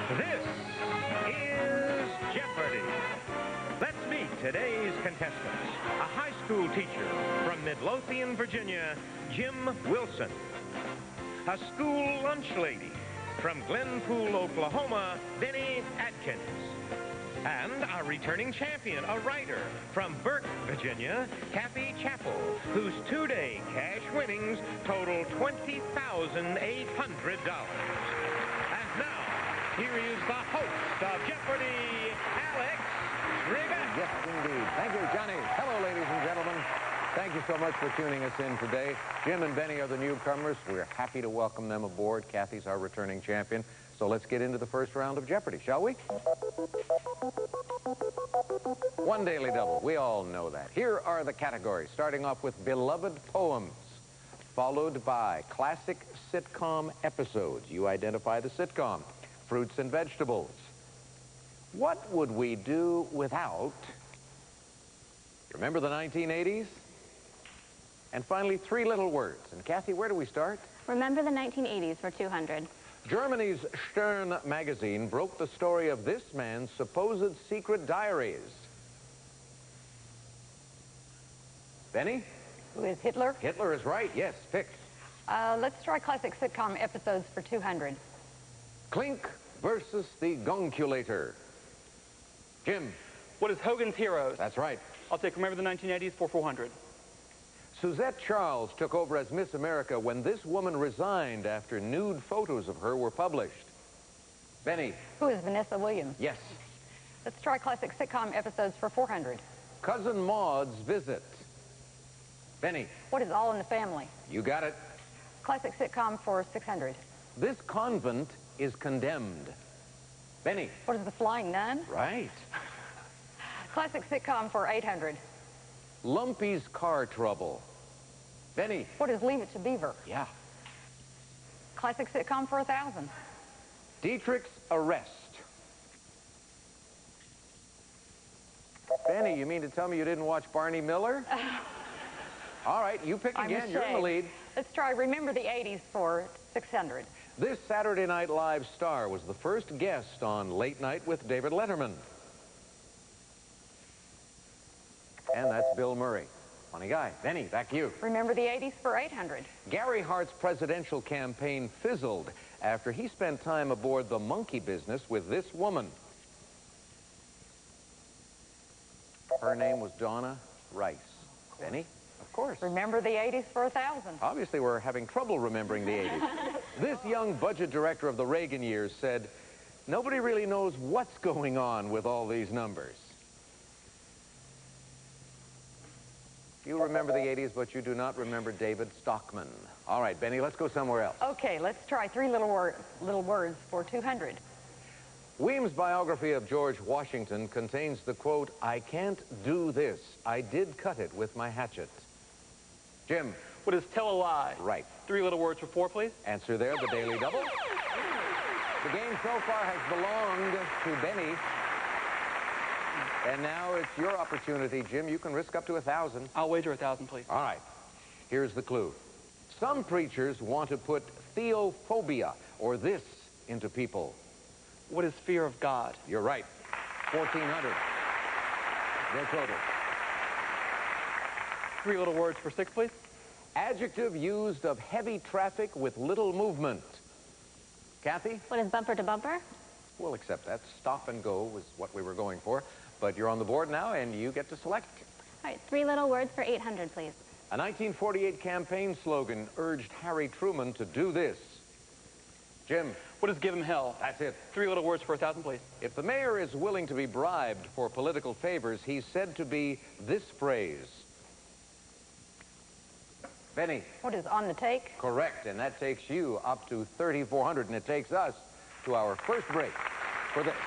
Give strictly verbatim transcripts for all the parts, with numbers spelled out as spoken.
This is Jeopardy! Let's meet today's contestants. A high school teacher from Midlothian, Virginia, Jim Wilson. A school lunch lady from Glenpool, Oklahoma, Benny Atkins. And our returning champion, a writer from Burke, Virginia, Kathy Chappell, whose two-day cash winnings total twenty thousand eight hundred dollars. And now, here is the host of Jeopardy, Alex Rivette. Yes, indeed. Thank you, Johnny. Hello, ladies and gentlemen. Thank you so much for tuning us in today. Jim and Benny are the newcomers. We're happy to welcome them aboard. Kathy's our returning champion. So let's get into the first round of Jeopardy, shall we? One daily double. We all know that. Here are the categories, starting off with beloved poems, followed by classic sitcom episodes. You identify the sitcom. Fruits and vegetables. What would we do without? Remember the nineteen eighties? And finally, three little words. And Kathy, where do we start? Remember the nineteen eighties for two hundred. Germany's Stern magazine broke the story of this man's supposed secret diaries. Benny? Who is Hitler? Hitler is right. Yes, pick. Uh, let's try classic sitcom episodes for two hundred. Clink versus the Gonculator. Jim? What is Hogan's Heroes? That's right. I'll take Remember the nineteen eighties for four hundred. Suzette Charles took over as Miss America when this woman resigned after nude photos of her were published. Benny? Who is Vanessa Williams? Yes. Let's try classic sitcom episodes for four hundred. Cousin Maud's Visit. Benny? What is All in the Family? You got it. Classic sitcom for six hundred. This convent is condemned. Benny? What is The Flying Nun? Right. Classic sitcom for eight hundred. Lumpy's Car Trouble. Benny? What is Leave It to Beaver? Yeah. Classic sitcom for one thousand. Dietrich's Arrest. Benny, you mean to tell me you didn't watch Barney Miller? All right, you pick again. I'm You're in the lead. Let's try Remember the eighties for six hundred. This Saturday Night Live star was the first guest on Late Night with David Letterman. And that's Bill Murray. Funny guy. Benny, back to you. Remember the eighties for eight hundred. Gary Hart's presidential campaign fizzled after he spent time aboard the monkey business with this woman. Her name was Donna Rice. Benny? Of course. Remember the eighties for one thousand. Obviously, we're having trouble remembering the eighties. This young budget director of the Reagan years said, nobody really knows what's going on with all these numbers. You remember the eighties, but you do not remember David Stockman. All right, Benny, let's go somewhere else. Okay, let's try three little, wor little words for two hundred. Weems' biography of George Washington contains the quote, I can't do this. I did cut it with my hatchet. Jim? What is Tell a Lie? Right. Three little words for four, please. Answer there, the Daily Double. The game so far has belonged to Benny. And now it's your opportunity, Jim. You can risk up to a thousand. I'll wager a thousand, please. All right. Here's the clue. Some preachers want to put theophobia, or this, into people. What is fear of God? You're right. fourteen hundred. Your total. Three little words for six, please. Adjective used of heavy traffic with little movement. Kathy? What is bumper to bumper? We'll accept that. Stop and go was what we were going for. But you're on the board now, and you get to select. All right, three little words for eight hundred, please. A nineteen forty-eight campaign slogan urged Harry Truman to do this. Jim? What is Give 'em Hell? That's it. Three little words for a thousand, please. If the mayor is willing to be bribed for political favors, he's said to be this phrase. Benny? What is On the Take? Correct, and that takes you up to thirty-four hundred, and it takes us to our first break for this.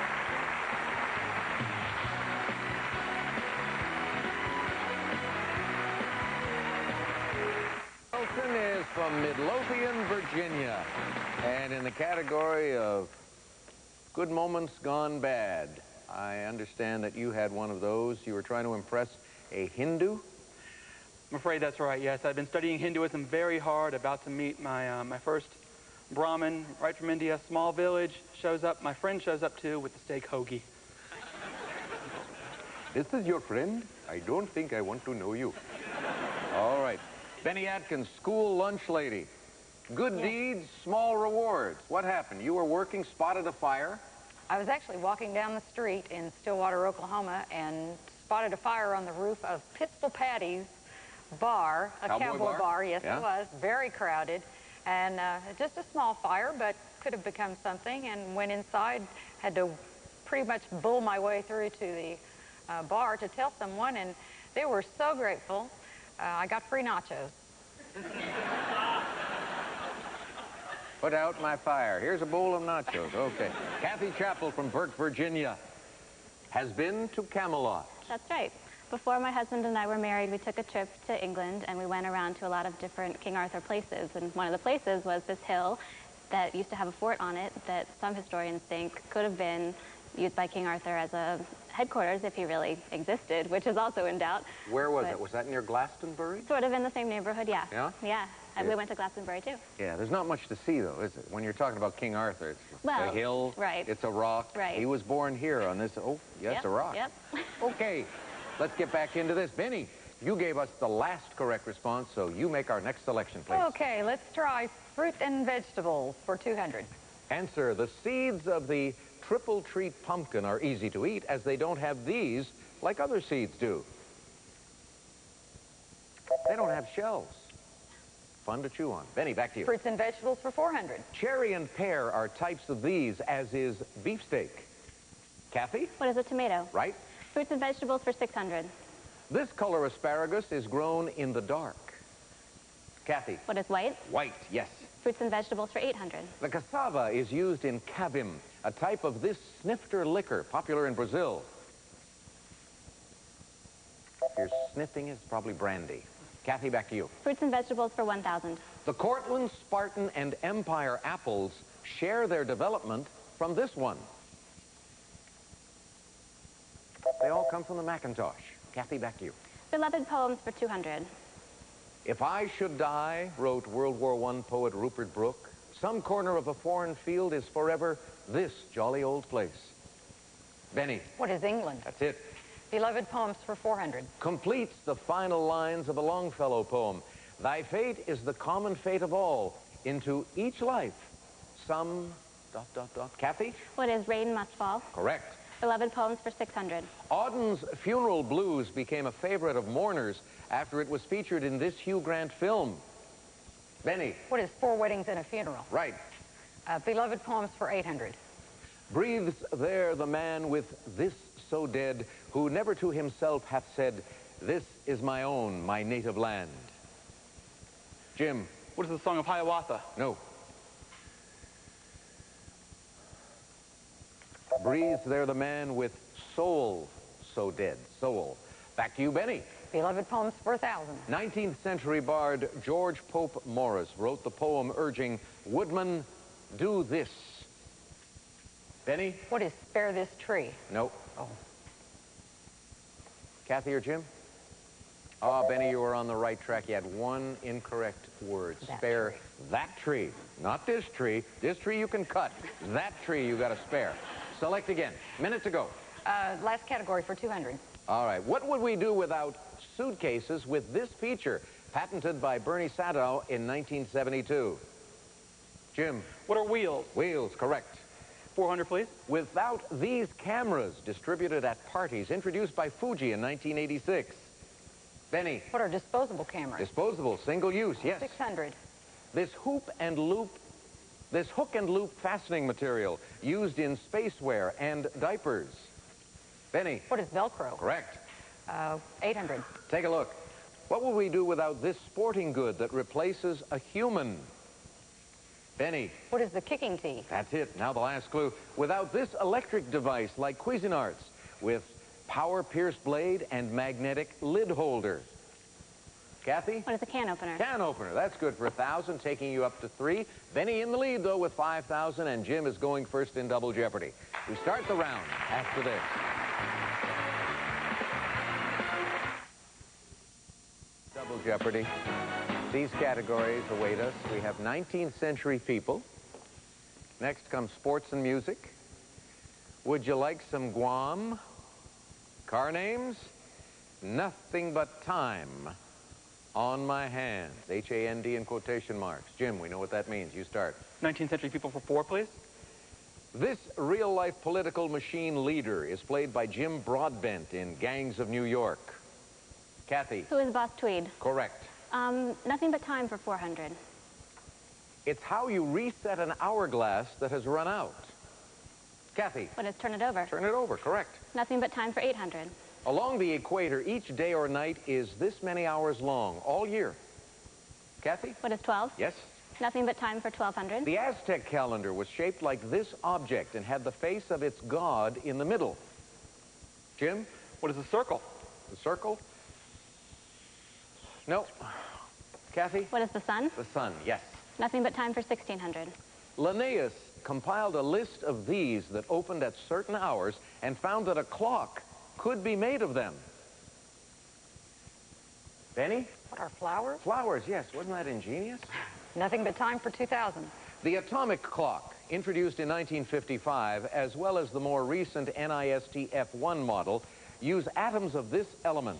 Wilson is from Midlothian, Virginia, and in the category of good moments gone bad, I understand that you had one of those. You were trying to impress a Hindu? I'm afraid that's right, yes. I've been studying Hinduism very hard, about to meet my, uh, my first Brahmin, right from India, small village, shows up, my friend shows up too with the steak hoagie. This is your friend? I don't think I want to know you. All right. Benny Atkins, school lunch lady. Good Yes. deeds, small rewards. What happened? You were working, spotted a fire. I was actually walking down the street in Stillwater, Oklahoma, and spotted a fire on the roof of Pittsville Patty's bar, a Cowboy cowboy bar? bar. Yes, Yeah. it was. Very crowded. And uh, just a small fire, but could have become something. And went inside, had to pretty much bull my way through to the uh, bar to tell someone, and they were so grateful. Uh, I got free nachos. Put out my fire. Here's a bowl of nachos. Okay. Kathy Chappell from Burke, Virginia, has been to Camelot. That's right. Before my husband and I were married, we took a trip to England, and we went around to a lot of different King Arthur places. And one of the places was this hill that used to have a fort on it that some historians think could have been used by King Arthur as a headquarters if he really existed, which is also in doubt. Where was But it? Was that near Glastonbury? Sort of in the same neighborhood, yeah. Yeah? Yeah. And Yeah. we went to Glastonbury, too. Yeah, there's not much to see, though, is it? When you're talking about King Arthur, it's Well, a hill, right. it's a rock. Right. He was born here on this, oh, yes, Yep, a rock. Yep. Okay, let's get back into this. Benny, you gave us the last correct response, so you make our next selection, please. Okay, let's try fruit and vegetables for two hundred. Answer, the seeds of the triple treat pumpkin are easy to eat as they don't have these like other seeds do. They don't have shells. Fun to chew on. Benny, back to you. Fruits and vegetables for four hundred. Cherry and pear are types of these, as is beefsteak. Kathy, What is a tomato? right? Fruits and vegetables for six hundred. This color asparagus is grown in the dark. Kathy, What is white? white, yes. Fruits and vegetables for eight hundred. The cassava is used in cabim, a type of this snifter liquor popular in Brazil. If you're sniffing, it's probably brandy. Kathy, back to you. Fruits and vegetables for one thousand. The Cortland, Spartan, and Empire apples share their development from this one. They all come from the Macintosh. Kathy, back to you. Beloved poems for two hundred. If I should die, wrote World War One poet Rupert Brooke, some corner of a foreign field is forever this jolly old place. Benny, What is England? that's it. Beloved poems for four hundred. Completes the final lines of a Longfellow poem. Thy fate is the common fate of all. Into each life, some dot, dot, dot. Kathy? What is rain must fall? Correct. Beloved poems for six hundred. Auden's Funeral Blues became a favorite of mourners after it was featured in this Hugh Grant film. Benny, What is four weddings and a funeral? right. Uh, beloved poems for eight hundred. Breathes there the man with this so dead, who never to himself hath said, this is my own, my native land. Jim, What is the Song of Hiawatha? no. Breathes there the man with soul so dead, soul. Back to you, Benny. Beloved poems for a thousand. nineteenth century bard George Pope Morris wrote the poem urging, woodman, do this. Benny? What is spare this tree? No. Oh. Kathy or Jim? Oh, Benny, you were on the right track. You had one incorrect word. That Spare tree. that tree. Not this tree. This tree you can cut. That tree you got to spare. Select again. Minute to go. Uh, last category for two hundred. All right. What would we do without suitcases with this feature, patented by Bernie Sadow in nineteen seventy-two? Jim? What are wheels? Wheels, correct. four hundred, please. Without these cameras distributed at parties introduced by Fuji in nineteen eighty-six. Benny? What are disposable cameras? Disposable, single use, yes. six hundred. This hoop and loop, this hook and loop fastening material used in spacewear and diapers. Benny? What is Velcro? Correct. Uh, eight hundred. Take a look. What would we do without this sporting good that replaces a human? Benny? What is the kicking tee? That's it. Now the last clue. Without this electric device like Cuisinart's with power-pierced blade and magnetic lid holder. Kathy? What is a can opener? Can opener. That's good for a thousand, taking you up to three. Benny in the lead, though, with five thousand, and Jim is going first in Double Jeopardy. We start the round after this. Double Jeopardy. These categories await us. We have nineteenth century people, Next comes sports and music. Would you like some Guam? Car names? Nothing but time on my hands. H A N D in quotation marks. Jim, we know what that means. You start. nineteenth century people for four, please. This real-life political machine leader is played by Jim Broadbent in Gangs of New York. Kathy. Who is Boss Tweed? Correct. Um, nothing but time for four hundred. It's how you reset an hourglass that has run out. Kathy. What is turn it over? Turn it over. Correct. Nothing but time for eight hundred. Along the equator, each day or night is this many hours long, all year. Kathy? What is twelve? Yes. Nothing but time for twelve hundred. The Aztec calendar was shaped like this object and had the face of its god in the middle. Jim? What is a circle? The circle? No. Kathy? What is the sun? The sun, yes. Nothing but time for sixteen hundred. Linnaeus compiled a list of these that opened at certain hours and found that a clock could be made of them. Benny? What are flowers? Flowers, yes. Wasn't that ingenious? Nothing but time for two thousand. The atomic clock, introduced in nineteen fifty-five, as well as the more recent N I S T F one model, use atoms of this element.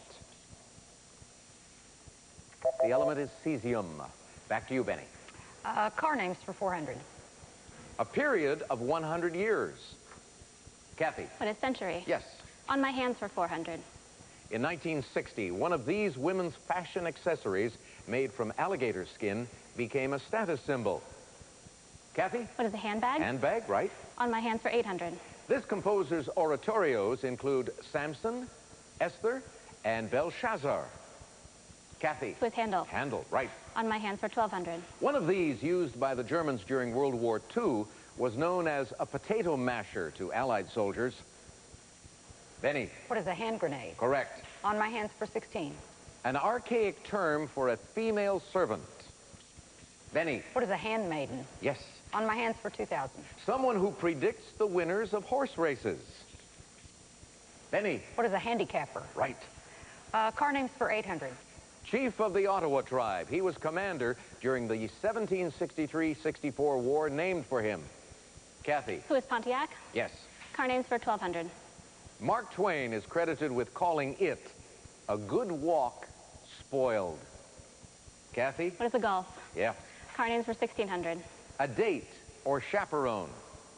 The element is cesium. Back to you, Benny. Uh, car names for four hundred. A period of one hundred years. Kathy. What is century? Yes. On my hands for four hundred. In nineteen sixty, one of these women's fashion accessories, made from alligator skin, became a status symbol. Kathy? What is a handbag? Handbag, right. On my hands for eight hundred. This composer's oratorios include Samson, Esther, and Belshazzar. Kathy? Who is Handel? Handel, right. On my hands for twelve hundred. One of these, used by the Germans during World War Two, was known as a potato masher to Allied soldiers. Benny? What is a hand grenade? Correct. On my hands for sixteen. An archaic term for a female servant. Benny? What is a handmaiden? Yes. On my hands for two thousand. Someone who predicts the winners of horse races. Benny? What is a handicapper? Right. Uh, car names for eight hundred. Chief of the Ottawa tribe. He was commander during the seventeen sixty-three sixty-four war named for him. Kathy? Who is Pontiac? Yes. Car names for twelve hundred. Mark Twain is credited with calling it a good walk spoiled. Kathy? What is a golf? Yeah. Car names for sixteen hundred. A date or chaperone.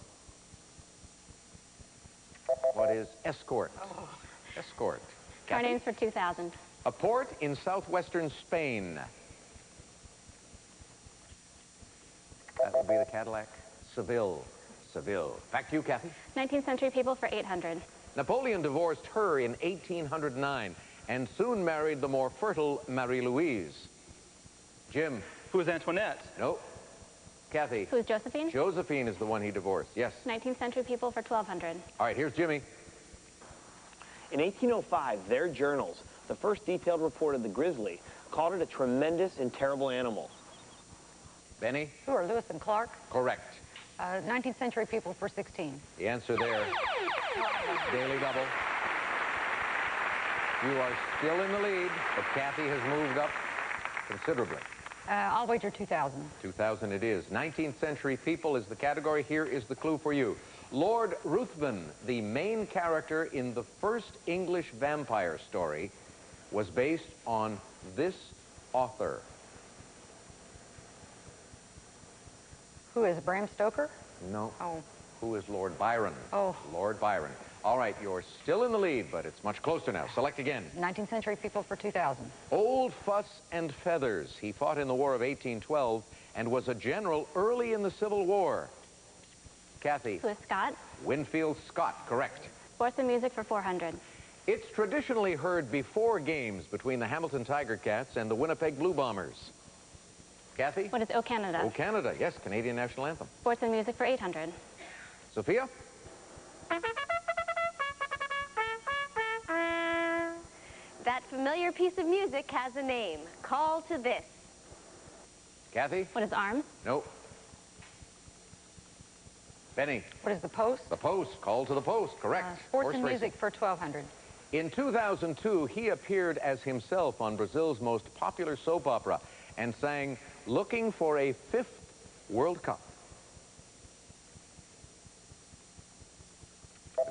What is escort? Oh. Escort. Car Kathy? names for two thousand. A port in southwestern Spain. That would be the Cadillac. Seville. Seville. Back to you, Kathy. nineteenth century people for eight hundred. Napoleon divorced her in eighteen hundred nine and soon married the more fertile Marie-Louise. Jim? Who is Antoinette? No. Kathy? Who is Josephine? Josephine is the one he divorced. Yes. nineteenth century people for twelve hundred. All right, here's Jimmy. In eighteen oh five, their journals, the first detailed report of the grizzly, called it a tremendous and terrible animal. Benny? Who are Lewis and Clark? Correct. Uh, nineteenth century people for sixteen. The answer there, Daily Double. You are still in the lead, but Kathy has moved up considerably. Uh, I'll wager two thousand. two thousand it is. nineteenth century people is the category. Here is the clue for you. Lord Ruthven, the main character in the first English vampire story, was based on this author. Who is Bram Stoker? No. Oh. Who is Lord Byron? Oh. Lord Byron. All right, you're still in the lead, but it's much closer now. Select again. nineteenth century people for two thousand. Old Fuss and Feathers. He fought in the War of eighteen twelve and was a general early in the Civil War. Kathy? Who is Scott? Winfield Scott, correct. Sports and music for four hundred. It's traditionally heard before games between the Hamilton Tiger Cats and the Winnipeg Blue Bombers. Kathy? What is O Canada? Oh, Canada. Yes, Canadian national anthem. Sports and music for eight hundred. Sophia? That familiar piece of music has a name. Call to this. Kathy? What is arms? No. Benny? What is the Post? The Post. Call to the Post. Correct. Uh, sports Horse and racing. music for twelve hundred. In two thousand two, he appeared as himself on Brazil's most popular soap opera and sang Looking for a Fifth World Cup.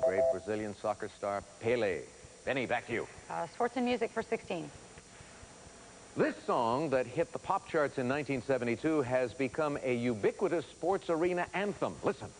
great Brazilian soccer star Pelé. Benny, back to you. Uh, sports and music for sixteen. This song that hit the pop charts in nineteen seventy-two has become a ubiquitous sports arena anthem. Listen.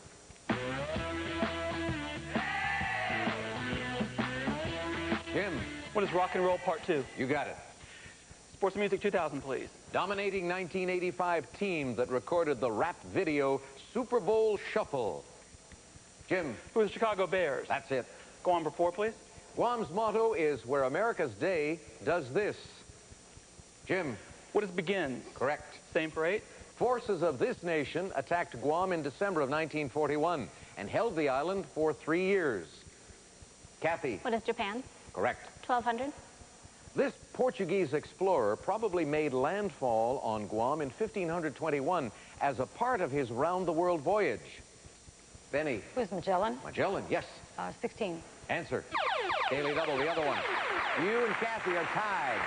Jim. What is Rock and Roll Part two? You got it. Sports and music two thousand, please. Dominating nineteen eighty-five team that recorded the rap video Super Bowl Shuffle. Jim. Who are the Chicago Bears? That's it. Go on for four, please. Guam's motto is where America's day does this. Jim. What is Begins? Correct. Same for eight. Forces of this nation attacked Guam in December of nineteen forty-one and held the island for three years. Kathy. What is Japan? Correct. twelve hundred. This Portuguese explorer probably made landfall on Guam in fifteen twenty-one as a part of his round-the-world voyage. Benny. Who's Magellan? Magellan, yes. Uh, sixteen. Answer. Daily double, the other one. You and Kathy are tied.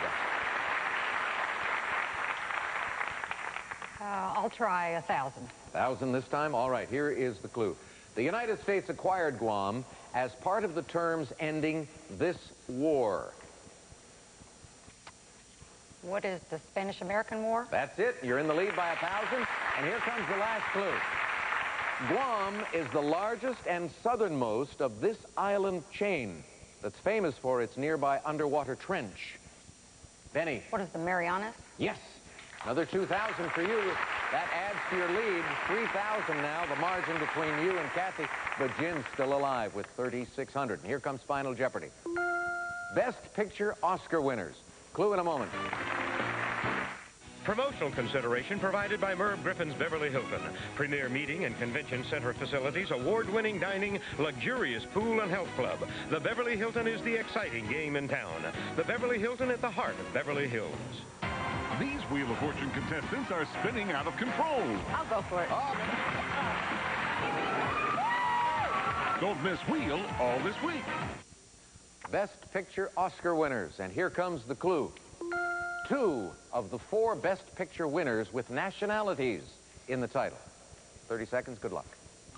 Uh, I'll try a thousand. Thousand this time? All right, here is the clue. The United States acquired Guam as part of the terms ending this war. What is the Spanish-American War? That's it. You're in the lead by a thousand. And here comes the last clue. Guam is the largest and southernmost of this island chain that's famous for its nearby underwater trench. Benny. What is the Marianas? Yes. Another two thousand for you. That adds to your lead. three thousand now, the margin between you and Kathy. But Jim's still alive with thirty-six hundred. And here comes Final Jeopardy. Best Picture Oscar winners. Clue in a moment. Promotional consideration provided by Merv Griffin's Beverly Hilton. Premier meeting and convention center facilities, award-winning dining, luxurious pool and health club. The Beverly Hilton is the exciting game in town. The Beverly Hilton at the heart of Beverly Hills. These Wheel of Fortune contestants are spinning out of control. I'll go for it. Oh. Don't miss Wheel all this week. Best Picture Oscar winners. And here comes the clue. Two of the four Best Picture winners with nationalities in the title. thirty seconds, good luck.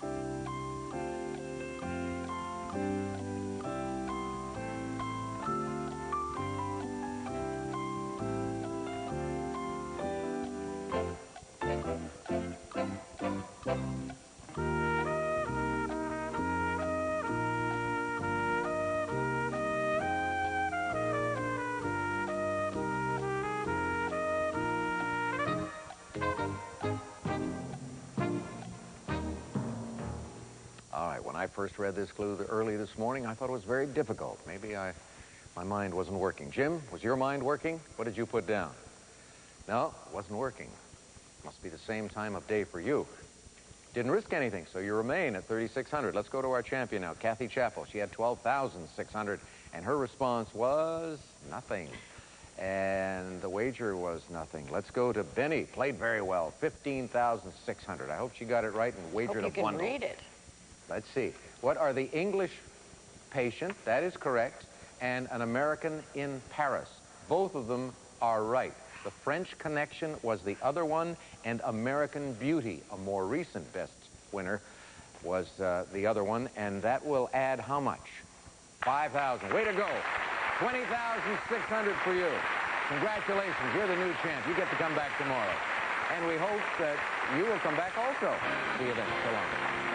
When I first read this clue early this morning, I thought it was very difficult. Maybe I, my mind wasn't working. Jim, was your mind working? What did you put down? No, it wasn't working. Must be the same time of day for you. Didn't risk anything, so you remain at thirty-six hundred. Let's go to our champion now, Kathy Chappell. She had twelve thousand six hundred, and her response was nothing. And the wager was nothing. Let's go to Benny. Played very well, fifteen thousand six hundred. I hope she got it right and wagered Hope a you can bundle. read it. Let's see. What are the English patient? That is correct. And an American in Paris. Both of them are right. The French Connection was the other one, and American Beauty, a more recent best winner, was uh, the other one. And that will add how much? five thousand. Way to go. twenty thousand six hundred for you. Congratulations. You're the new champ. You get to come back tomorrow. And we hope that you will come back also. See you then. So long.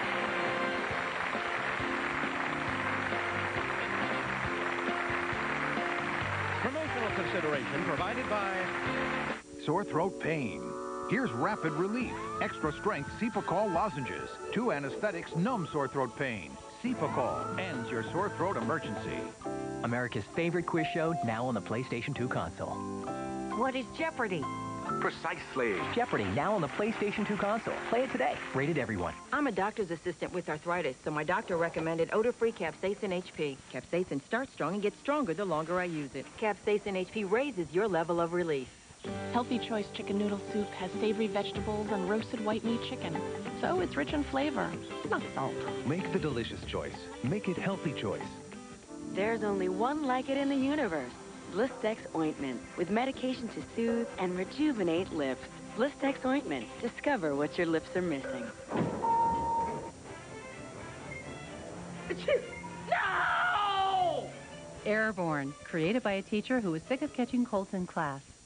Promotional consideration provided by Sore throat pain. Here's Rapid Relief. Extra strength Cepacol lozenges. Two anesthetics numb sore throat pain. Cepacol ends your sore throat emergency. America's favorite quiz show, now on the PlayStation two console. What is Jeopardy? Precisely. Jeopardy, now on the PlayStation two console. Play it today. Rated everyone. I'm a doctor's assistant with arthritis, so my doctor recommended odor-free Capsaicin H P. Capsaicin starts strong and gets stronger the longer I use it. Capsaicin H P raises your level of relief. Healthy Choice chicken noodle soup has savory vegetables and roasted white meat chicken, so it's rich in flavor, not salt. Make the delicious choice. Make it Healthy Choice. There's only one like it in the universe. Blistex Ointment, with medication to soothe and rejuvenate lips. Blistex Ointment. Discover what your lips are missing. Achoo! Airborne, created by a teacher who was sick of catching colds in class.